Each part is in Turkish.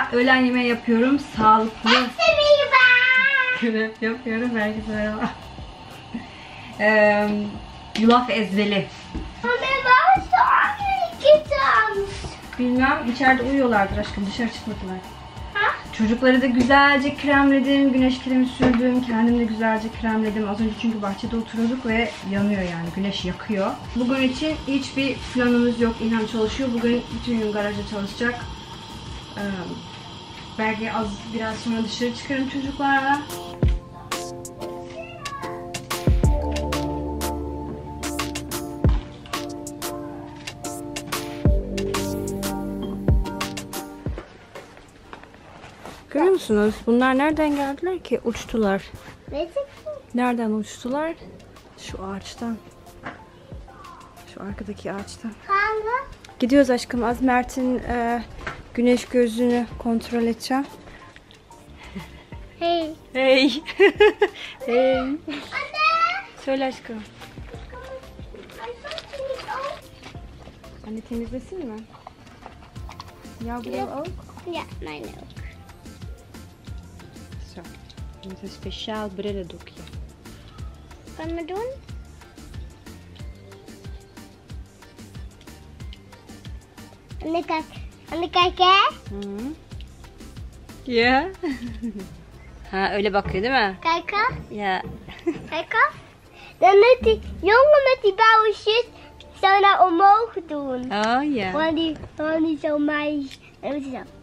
Çocuklara öğlen yemeği yapıyorum. Sağlıklı. Merhaba. Krep yapıyorum. Herkese merhaba. Yulaf ezmeli. Bilmem, içeride uyuyorlardır aşkım, dışarı çıkmadılar. Ha? Çocukları da güzelce kremledim, güneş kremi sürdüm, kendim de güzelce kremledim. Az önce çünkü bahçede oturuyorduk ve yanıyor yani, güneş yakıyor. Bugün için hiçbir planımız yok, İlhan çalışıyor. Bugün bütün gün garajda çalışacak. Belki biraz sonra dışarı çıkarım çocuklarla. Görüyor musunuz? Bunlar nereden geldiler ki? Uçtular. Nereden uçtular? Şu ağaçtan. Şu arkadaki ağaçtan. Gidiyoruz aşkım. Az Mert'in güneş gözlüğünü kontrol edeceğim. Hey. Hey. Hey. Anne. Söyle aşkım. Anne temizlesin mi? Jouw al ook? Ja, mijn ook. Zo. Met een speciaal brillendoekje. Kan me doen? Anne kijk hè? Ya. Ha öyle bakıyor değil mi? Kijken. Ya. Kijken. Dan moet die jongen met die blauwe shit zo naar omhoog doen. Oh ja. Gewoon die zo mij. En moet hij zo.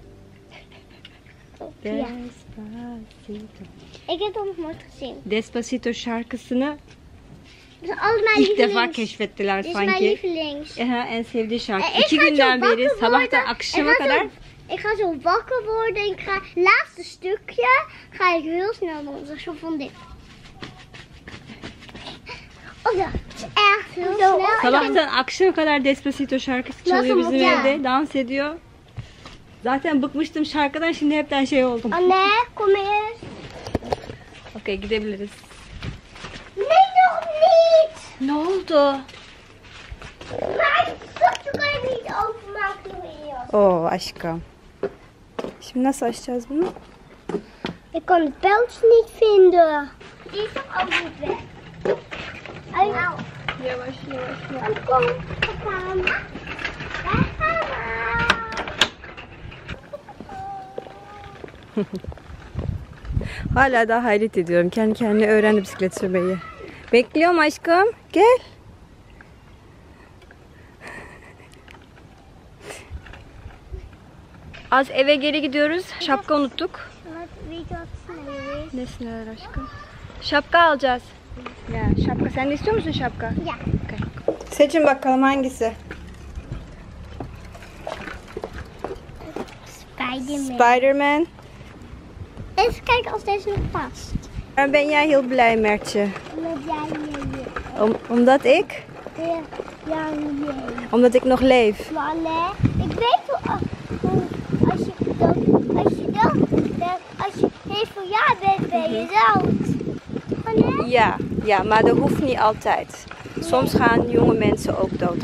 Ja. Despacito. Ik heb het nog nooit gezien. Despacito şarkısını Dat is alles mijn ilk defa lievelings. keşfettiler Dit is mijn sanki. lievelings. Aha, en sevdiği şarkı. Ik 2 ga zo günden beri wakker sabahtan worden. akşama Ik ga zo- kadar. Ik ga zo wakker worden. Ik ga het laatste stukje ga ik heel snel doen. Zo van dit. Oh ja, het is echt heel snel. Sabahtan akşama kadar Despacito şarkısı çalıyor Nasıl bizim olacak? evde. Dans ediyor. Zaten bıkmıştım şarkıdan, şimdi hepten şey oldum. Anne, kom eens. Okey, gidebiliriz. Nee, nog niet. Ne oldu? Maar het stukje kan ik niet openmaken hier. Oo aşkım. Şimdi nasıl açacağız bunu? Ik kan het pijltje niet vinden. Die is toch ook niet weg? Au. Yavaş yavaş. Dan kom ik aan. Hala daha hayret ediyorum. Kendi kendine öğrendi bisiklet sürmeyi. Bekliyorum aşkım. Gel. Az eve geri gidiyoruz. Şapka unuttuk. Weet je wat sneeuw is? Ne sınır aşkım? Şapka alacağız. Ya şapka. Sen de istiyor musun şapka? Ja. Okay. Seçin bakalım hangisi? Spider-Man. Spider-Man. Even kijken als deze nog past. Waarom ben jij heel blij, Mertje? Omdat jij hier Omdat ik? Ja, Omdat ik nog leef. maar nee, ik weet wel, als je heel veel jaar bent, ben je dood. Maar nee? Ja, maar dat hoeft niet altijd. Soms gaan jonge mensen ook dood.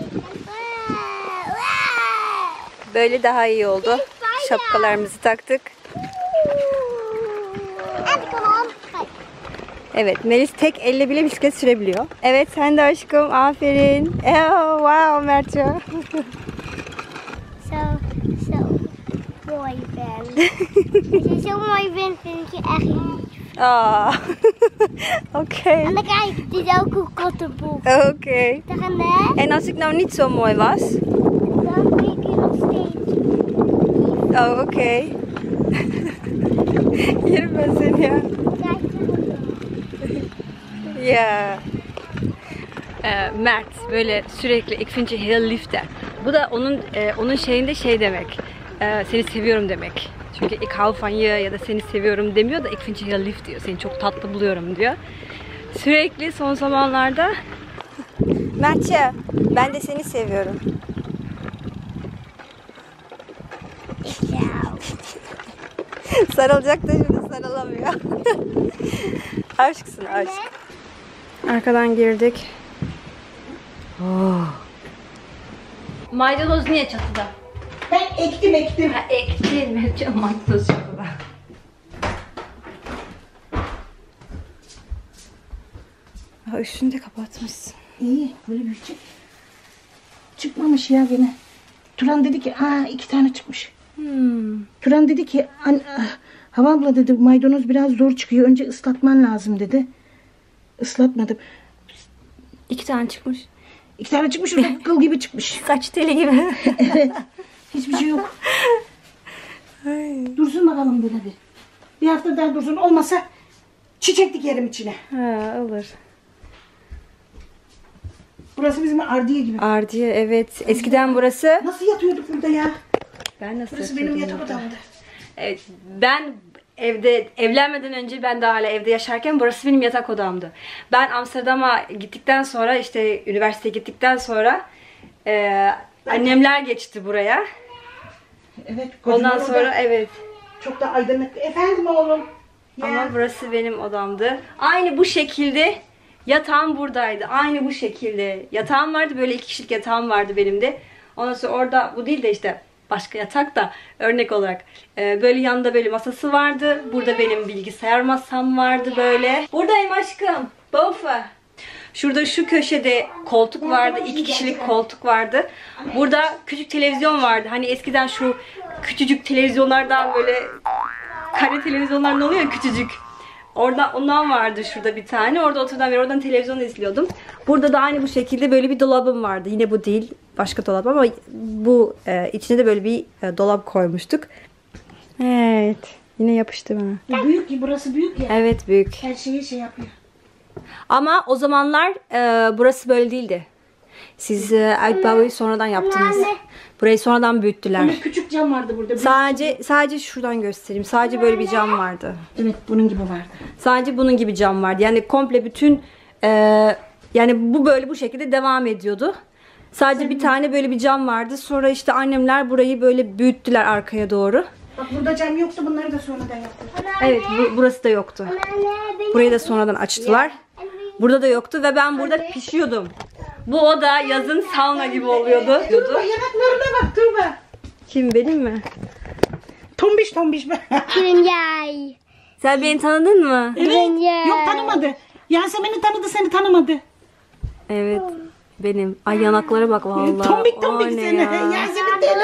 Böyle daha iyi oldu. Şapkalarımızı taktık. En ik kan al. Kijk. Evet, Melis tek elle bile bisiklet sürebiliyor. Evet, sen de aşkım. Aferin. Wow, Mertje. Zo mooi bent. Als je zo mooi bent, vind ik je echt lief. Aa. Oké. En dan kijk, dit is ook een kattenboek. Oké. Tegen mij, En als ik nou niet zo mooi was? dan vind ik je nog steeds lief. Oh, oké. Yerim ben seni ya. Kijk, Ya. Mert böyle sürekli ik vind je heel lief der. Bu da onun şeyinde şey demek. Seni seviyorum demek. Çünkü ik hou van je ya da seni seviyorum demiyor da ik vind je heel lief diyor. Seni çok tatlı buluyorum diyor. Sürekli son zamanlarda Mertçe, ben de seni seviyorum. Sarılacak da şimdi sarılamıyor. Aşksın aşk. Arkadan girdik. Oh. Maydanoz niye çatıda? Ben ektim. Ha, ektin. Benim canım makyaj şokola. Ha, üstünü de kapatmışsın. İyi, böyle bir şey. Çıkmamış ya gene. Turan dedi ki, 2 tane çıkmış. Turan dedi ki, Hava abla dedi, maydanoz biraz zor çıkıyor. Önce ıslatman lazım dedi. Islatmadım. 2 tane çıkmış. 2 tane çıkmış, o da kıl gibi çıkmış. Saç teli gibi. Evet. Hiçbir şey yok. Dursun bakalım böyle bir. Bir hafta daha dursun. Olmasa çiçek dikerim içine. Ha, olur. Burası bizim ardiye gibi. Ardiye, evet. Eskiden burası. Nasıl yatıyorduk burada ya? Ben nasıl Burası benim yatıyordum yatak burada? odamdı. Evet, ben evlenmeden önce, ben de hala evde yaşarken burası benim yatak odamdı. Ben Amsterdam'a gittikten sonra, işte üniversiteye gittikten sonra annemler geçti buraya. Evet. Ondan kocaman sonra oda. evet. Çok da aydınlık. Efendim oğlum. Ya. Ama burası benim odamdı. Aynı bu şekilde yatağım buradaydı. Aynı bu şekilde. Yatağım vardı. Böyle 2 kişilik yatağım vardı benim de. Ondan sonra orada, bu değil de işte başka yatak da örnek olarak. Böyle yanında böyle masası vardı. Burada benim bilgisayar masam vardı böyle. Buradayım aşkım. Bofa. Şurada şu köşede koltuk vardı. 2 kişilik koltuk vardı. Burada küçük televizyon vardı. Hani eskiden şu küçücük televizyonlardan, böyle kare televizyonlar ne oluyor ya, küçücük. Ondan vardı şurada bir tane. Orada oturduğum beri oradan televizyon izliyordum. Burada da aynı bu şekilde böyle bir dolabım vardı. Yine bu değil, başka dolap ama bu içine de böyle bir dolap koymuştuk. Evet. Yine yapıştı bana. Büyük ki, burası büyük ya. Evet, büyük. Her şeyi şey yapıyor. Ama o zamanlar burası böyle değildi. Siz Altbau'yu sonradan yaptınız. Burayı sonradan büyüttüler. Böyle küçük cam vardı burada. Sadece şuradan göstereyim. Sadece böyle bir cam vardı. Evet, bunun gibi vardı. Sadece bunun gibi cam vardı. Yani komple bütün yani bu böyle bu şekilde devam ediyordu. Sadece bir tane böyle bir cam vardı. Sonra işte annemler burayı böyle büyüttüler arkaya doğru. Bak burada cam yoktu, bunları da sonradan yaptılar. Evet, burası da yoktu. Burayı da sonradan açtılar. Burada da yoktu ve ben burada pişiyordum. Bu oda yazın sauna gibi oluyordu. Tuğba, yanaklarına bak Tuğba. Kim, benim mi? Tombiş be. Ben jij. Sen beni tanıdın mı? Ben jij. Yok, tanımadı. Yasemin'i tanıdı, seni tanımadı. Evet, benim. Ay, yanaklara bak vallahi. Tombik O ne seni. ya? Yasemin deli.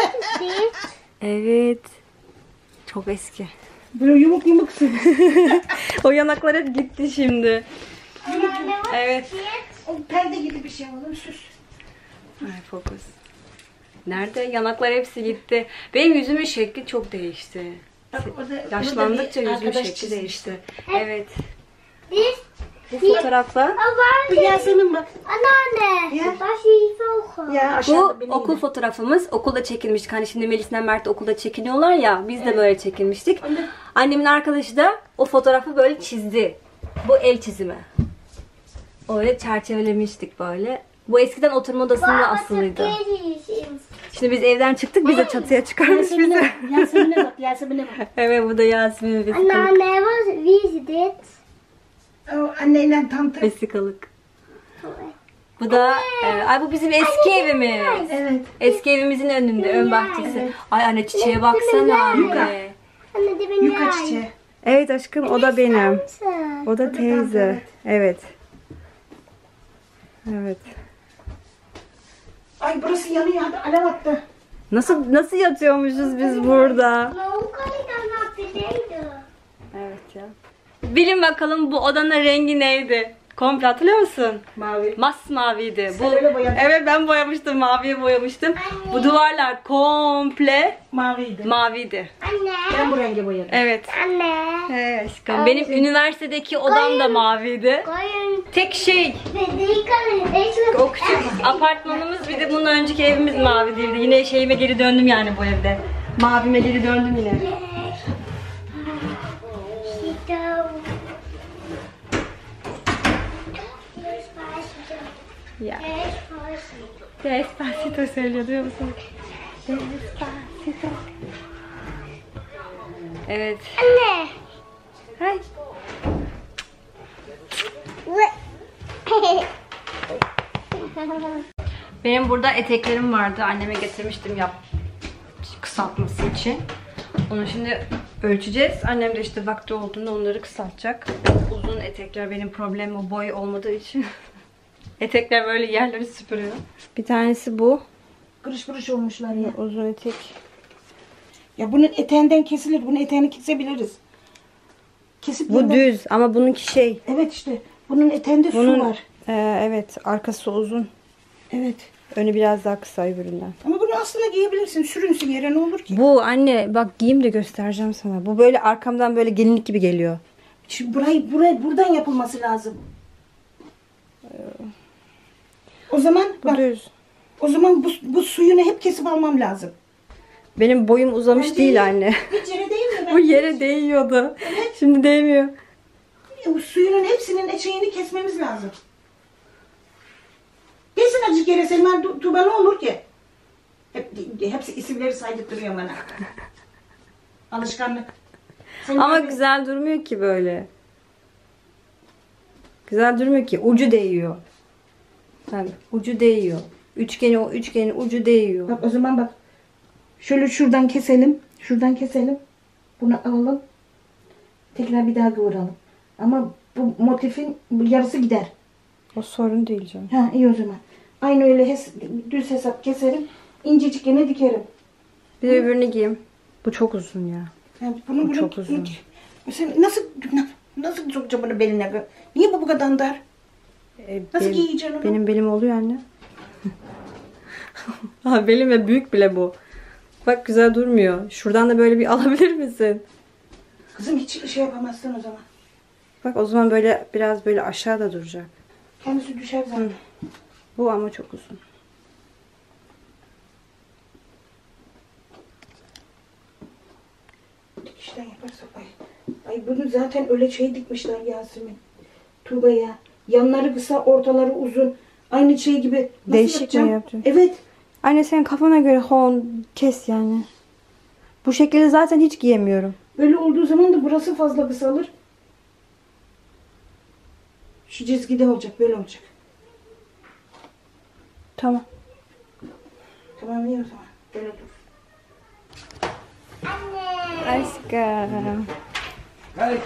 Evet. Çok eski. Böyle yumuksun. O yanaklar hep gitti şimdi. Evet. O perde gibi bir şey oğlum, sus. Ay, fokus. Nerede? Yanaklar hepsi gitti. Benim yüzümün şekli çok değişti. Yaşlandıkça yüzümün şekli değişti. Evet. Dit. Bu fotoğrafla. Bir Yasemin bak. Anneanne. Ja. Dat is die vogel. Ya Bu aşağıda benim okul fotoğrafımız. Okulda çekilmiştik. Hani şimdi Melis'le Mert okulda çekiniyorlar ya. Biz de böyle çekilmiştik. Annemin arkadaşı da o fotoğrafı böyle çizdi. Bu el çizimi. Öyle çerçevelemiştik böyle. Bu eskiden oturma odasında asılıydı. Şimdi biz evden çıktık. Biz de çatıya çıkarmış bizi. Yasemin'e bak. Evet, bu da Yasemin'in vesikalık. Anneanne, wie is dit? O anneyle tantı. Vesikalık. Bu da ay, bu bizim eski evimiz. Evet. Eski evimizin önünde, ön bahçesi. Ay anne, çiçeğe baksana anne. Anne, die ben Yuka jij. çiçeği. Evet aşkım, o da benim. O da teyze. Evet. Evet. Ay burası yanıyor, hadi alev attı. Nasıl yatıyormuşuz biz burada? Maar hoe kan ik dan naar beneden? Evet ya. Bilin bakalım, bu odanın rengi neydi? Komple hatırlıyor musun? Mavi. Masmaviydi. Sen öyle boyadın. Evet, ben boyamıştım. Maviye boyamıştım. Bu duvarlar komple Maviydi. maviydi. Anne. Ben bu renge boyadım. Evet. Anne. Evet aşkım. Benim üniversitedeki odam da maviydi. Koyun. Tek şey, Die kan deze. o küçük apartmanımız, bir de bunun önceki evimiz mavi değildi. Yine şeyime geri döndüm yani bu evde. Mavime geri döndüm yine. Ya. Despacito söylüyor, duyuyor musun? Despacito. Evet. Anne. Hay. Benim burada eteklerim vardı. Anneme getirmiştim kısaltması için. Onu şimdi ölçeceğiz. Annem de işte vakti olduğunda onları kısaltacak. Uzun etekler benim problemim, o boy olmadığı için. Etekler böyle yerleri süpürüyor. Bir tanesi bu. Kırış kırış olmuşlar ya. Uzun etek. Ya bunun eteğinden kesilir. Bunun eteğini kesebiliriz. Kesip Bu yeniden- düz ama bununki şey. Evet işte. Bunun eteğinde Bunun, su var. evet, arkası uzun. Evet. Önü biraz daha kısa öbüründen. Ama bunu aslında giyebilirsin. Sürünsün yere, ne olur ki? Bu anne bak giyeyim de göstereceğim sana. Bu böyle arkamdan böyle gelinlik gibi geliyor. Şimdi buradan yapılması lazım. O zaman Bu bak, düz. o zaman bu suyunu hep kesip almam lazım. Benim boyum uzamış Bence değil anne. Hiç yere değmiyor. Bu yere değiyordu. Şimdi değmiyor. O suyunun hepsinin eçeğini kesmemiz lazım. Kesin acık yere Selma Tuğba, ne olur ki? Hepsi isimleri saydırtıyor bana. Alışkanlık. Ama güzel durmuyor ki böyle. Güzel durmuyor ki. Ucu değiyor. Tabii ucu değiyor. Üçgenin ucu değiyor. Bak o zaman bak. Şöyle şuradan keselim. Şuradan keselim. Bunu alalım. Tekrar bir daha kıvıralım. Ama bu motifin yarısı gider. O sorun değil canım. Ha iyi o zaman. Aynı öyle düz hesap keserim. İncecik yine dikerim. Bir de öbürünü giyeyim. Bu çok uzun ya. Yani Bu çok uzun. Sen nasıl sokacağım bunu beline? Niye bu kadar dar? Nasıl giyeceksin onu? Benim belim oluyor anne. Ha, belim ve büyük bile bu. Bak güzel durmuyor. Şuradan da böyle bir alabilir misin? Kızım hiç şey yapamazsın o zaman. Bak o zaman böyle biraz böyle aşağıda duracak. Kendisi düşer zaten. Bu ama çok uzun. Dikişten yaparsak ay bunu zaten öyle şey dikmişler Yasemin. Tuğba'ya. Yanları kısa, ortaları uzun. Aynı şey gibi. Nasıl Değişik mi yapacağım? yaptın? Evet. Anne sen kafana göre kes yani. Bu şekilde zaten hiç giyemiyorum. Böyle olduğu zaman da burası fazla kısalır. Şu çizgide olacak, böyle olacak. Tamam. Tamam iyi o zaman. Böyle dur. Aşkım. Hey.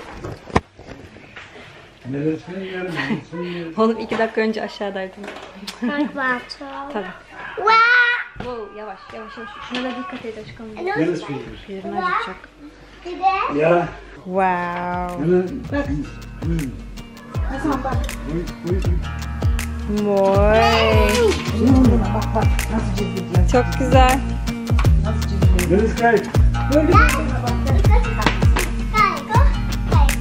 Neresine yarım? Oğlum 2 dakika önce aşağıdaydım. Kijk water. Tabii. Wow. Wow, yavaş. Şuna da dikkat et aşkım. Neresi? Yerini acıtacak. Dit? Ya. Wow. Hemen. Bak. Hasan bak. Moy. Bak nasıl çizgiler. Çok güzel. Nasıl çizgiler. Neresi kayıp? Böyle bir bak. Kijk hoor. Kijk.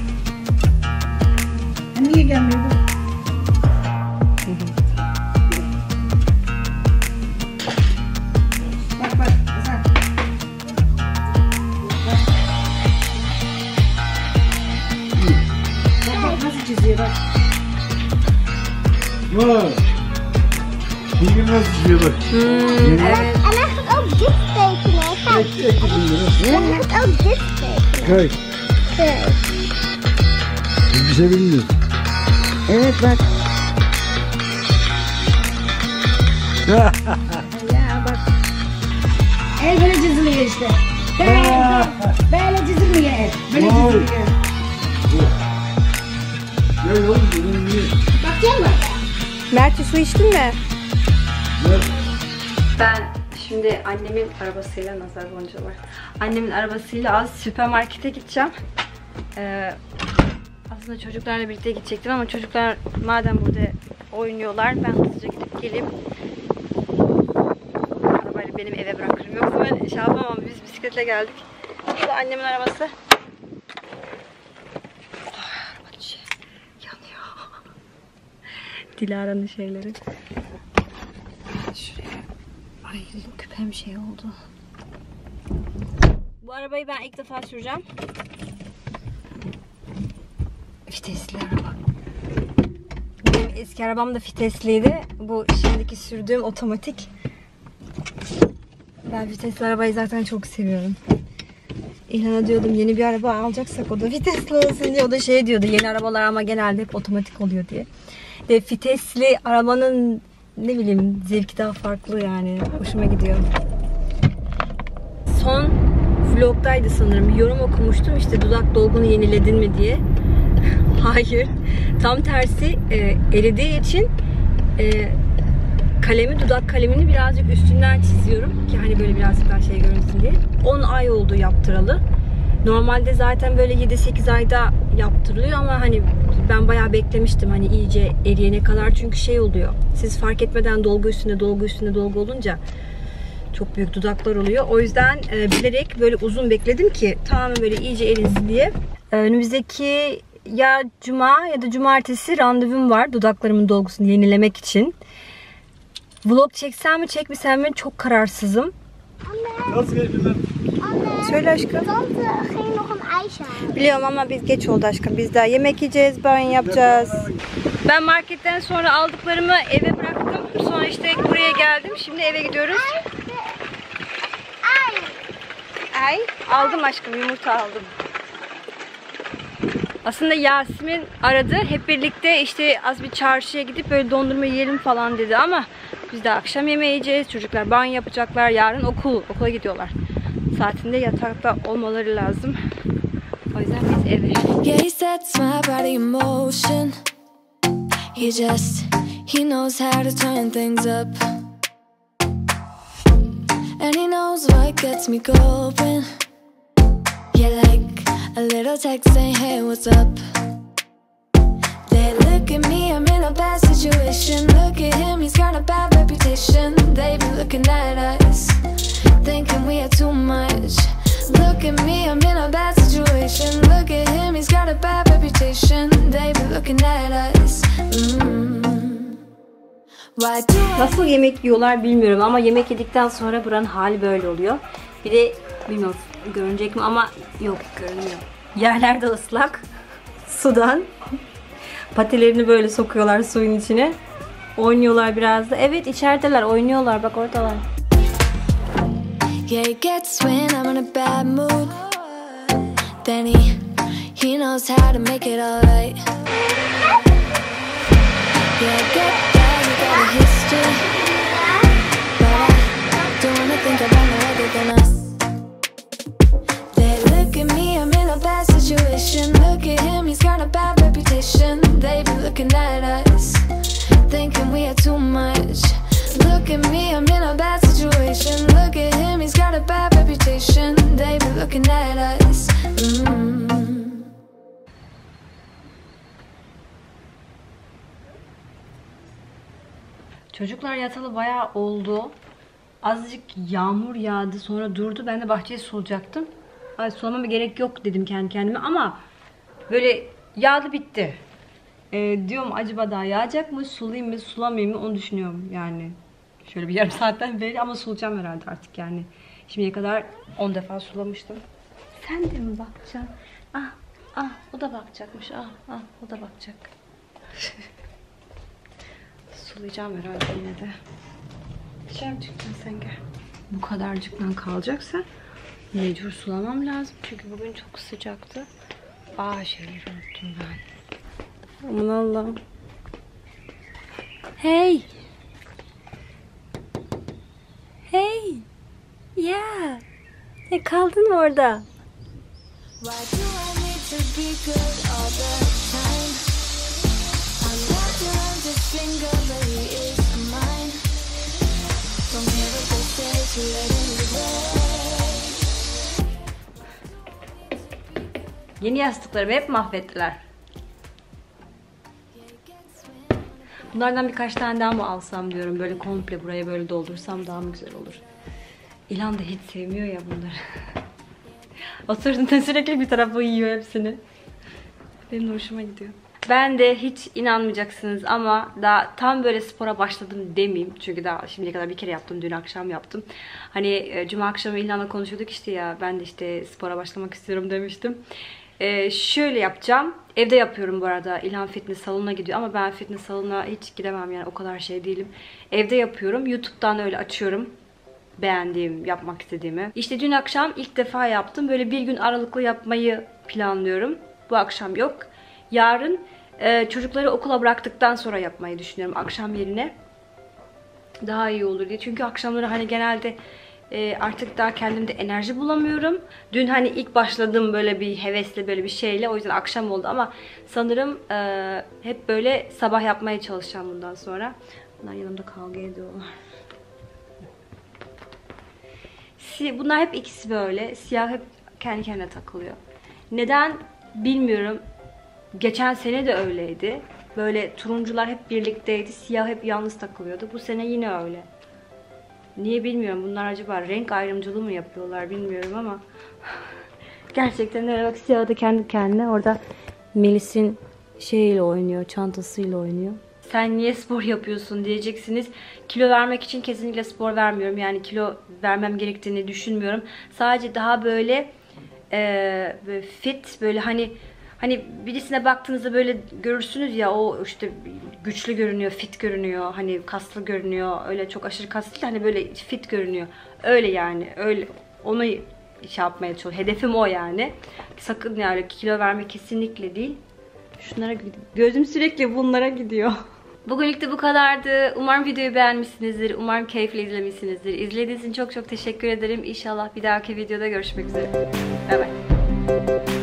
Niye gelmiyor bu? Bak Hasan. Bak nasıl çiziyor bak. Vay. Bilgim nasıl çiziyor bak. Evet. En hij gaat ook dit tekenen. Kijk. En hij gaat ook dit tekenen. Kayıp. Kijk. Biz bir şey bilmiyoruz. Evet bak. Ya bak. El böyle çiziliyor işte. Böyle çizilmiyor el. Böyle Vay. çiziliyor. Ya oğlum bunun niye? Bakacak mısın? Mert'e su içtin mi? Ne? Ben şimdi annemin arabasıyla, nazar boncuğu var. Annemin arabasıyla az süpermarkete gideceğim. Aslında çocuklarla birlikte gidecektim ama çocuklar madem burada oynuyorlar, ben hızlıca gidip geleyim. Arabayla benim eve bırakırım. Yoksa ben şey yapamam. Biz bisikletle geldik. Bu da annemin arabası. Araba yanıyor. Dilara'nın şeyleri. Şuraya. Ay küpem şey oldu. Bu arabayı ben ilk defa süreceğim. Vitesli araba. Benim eski arabam da vitesliydi. Bu şimdiki sürdüğüm otomatik. Ben vitesli arabayı zaten çok seviyorum. İlhan'a diyordum yeni bir araba alacaksak o da vitesli olsun diye. O da şey diyordu, yeni arabalar ama genelde hep otomatik oluyor diye. Ve vitesli arabanın ne bileyim zevki daha farklı yani. Hoşuma gidiyor. son vlogdaydı sanırım. Yorum okumuştum işte dudak dolgunu yeniledin mi diye. Hayır. Tam tersi eridiği için dudak kalemini birazcık üstünden çiziyorum ki hani böyle birazcık daha şey görünsün diye. 10 ay oldu yaptıralı. Normalde zaten böyle 7-8 ayda yaptırılıyor ama hani ben bayağı beklemiştim hani iyice eriyene kadar, çünkü şey oluyor. Siz fark etmeden dolgu üstüne dolgu üstüne dolgu olunca çok büyük dudaklar oluyor. O yüzden bilerek böyle uzun bekledim ki tamamen böyle iyice erinsin diye. Önümüzdeki ya cuma ya da cumartesi randevum var dudaklarımın dolgusunu yenilemek için. Vlog çeksem mi çekmesem mi çok kararsızım. Nasıl geçti? Söyle aşkım. Tante ging nog een ijs halen. Biliyorum ama biz geç oldu aşkım. Biz daha yemek yiyeceğiz, banyo yapacağız. Ben marketten sonra aldıklarımı eve bıraktım. Sonra işte buraya geldim. Şimdi eve gidiyoruz. Ay, aldım aşkım, yumurta aldım. Aslında Yasemin aradı. Hep birlikte işte az bir çarşıya gidip böyle dondurma yiyelim falan dedi ama biz de akşam yemeği yiyeceğiz. Çocuklar banyo yapacaklar. Yarın okula gidiyorlar. Saatinde yatakta olmaları lazım. O yüzden biz eve. Yeah, he sets my body in motion. He knows how to turn things up. And he knows what gets me going. Yeah, like a little text saying, hey, what's up? They look at me, I'm in a bad situation. Look at him, he's got a bad reputation. They be looking at us, thinking we are too much. Look at me, I'm in a bad situation. Look at him, he's got a bad reputation. They be looking at us. Why do I... Nasıl yemek yiyorlar bilmiyorum ama yemek yedikten sonra buranın hali böyle oluyor. Bir de bilmiyorum görünecek mi ama yok, görünmüyor. Yerler de ıslak. Sudan. Patilerini böyle sokuyorlar suyun içine. Oynuyorlar biraz da. Evet, içerideler, oynuyorlar, bak oradalar. Yeah, it gets when I'm in a bad mood. Then he knows how to make it alright. Yeah, I get that you got a history, but I don't wanna think about no other than us. They look at me, I'm in a bad situation. Look at him, he's got a bad reputation. They be looking at us, thinking we are too much. Look at me, I'm in a bad situation. Look at him, he's got a bad reputation. They be looking at us. Çocuklar yatalı bayağı oldu. Azıcık yağmur yağdı, sonra durdu. Ben de bahçeyi sulayacaktım. Ay, sulamama gerek yok dedim kendi kendime ama böyle yağdı bitti. Diyorum acaba daha yağacak mı? Sulayayım mı, sulamayayım mı onu düşünüyorum yani. Şöyle bir yarım saatten beri ama sulayacağım herhalde artık yani. Şimdiye kadar 10 defa sulamıştım. Sen de mi bakacaksın? O da bakacakmış. O da bakacak. Sulayacağım herhalde yine de. Dışarı çıktın sen, gel. Bu kadarcıktan kalacaksa mecbur sulamam lazım. Çünkü bugün çok sıcaktı. Şeyleri unuttum ben. Aman Allah'ım. Hey. Hey. Yeah. Kaldın orada. Why do I need to be good all the time? I'm not around his finger, but he is mine. Don't care what they say to let him away. Yeni yastıklarımı hep mahvettiler. Bunlardan birkaç tane daha mı alsam diyorum. Böyle komple buraya böyle doldursam daha mı güzel olur. İlhan da hiç sevmiyor ya bunları. Oturduğunda sürekli bir tarafa yiyor hepsini. Benim de hoşuma gidiyor. Ben de hiç inanmayacaksınız ama daha tam böyle spora başladım demeyeyim. Çünkü daha şimdiye kadar bir kere yaptım. Dün akşam yaptım. Hani cuma akşamı İlhan'la konuşuyorduk işte ya. Ben de işte spora başlamak istiyorum demiştim. Şöyle yapacağım. Evde yapıyorum bu arada. İlhan fitness salonuna gidiyor ama ben fitness salonuna hiç gidemem yani, o kadar şey değilim. Evde yapıyorum. YouTube'dan öyle açıyorum. Beğendiğim, yapmak istediğimi. İşte dün akşam ilk defa yaptım. Böyle bir gün aralıklı yapmayı planlıyorum. Bu akşam yok. Yarın çocukları okula bıraktıktan sonra yapmayı düşünüyorum akşam yerine. Daha iyi olur diye. Çünkü akşamları hani genelde Artık daha kendimde enerji bulamıyorum. Dün hani ilk başladım böyle bir hevesle, böyle bir şeyle. O yüzden akşam oldu ama sanırım hep böyle sabah yapmaya çalışacağım bundan sonra. Bunlar yanımda kavga ediyorlar. Bunlar hep ikisi böyle. Siyah hep kendi kendine takılıyor. Neden bilmiyorum. Geçen sene de öyleydi. Böyle turuncular hep birlikteydi. Siyah hep yalnız takılıyordu. Bu sene yine öyle. Niye bilmiyorum. Bunlar acaba renk ayrımcılığı mı yapıyorlar bilmiyorum ama gerçekten öyle. Bak, siyah da kendi kendine orada Melis'in şeyiyle oynuyor, çantasıyla oynuyor. Sen niye spor yapıyorsun diyeceksiniz. Kilo vermek için kesinlikle spor vermiyorum. Yani kilo vermem gerektiğini düşünmüyorum. Sadece daha böyle fit, böyle hani birisine baktığınızda böyle görürsünüz ya, o işte güçlü görünüyor, fit görünüyor, hani kaslı görünüyor. Öyle çok aşırı kaslı değil, hani böyle fit görünüyor. Öyle yani, öyle onu şey yapmaya çalışıyorum. Hedefim o yani. Sakın yani kilo vermek kesinlikle değil. Şunlara gözüm sürekli bunlara gidiyor. Bugünlük de bu kadardı. Umarım videoyu beğenmişsinizdir. Umarım keyifle izlemişsinizdir. İzlediğiniz için çok çok teşekkür ederim. İnşallah bir dahaki videoda görüşmek üzere. Bay bay.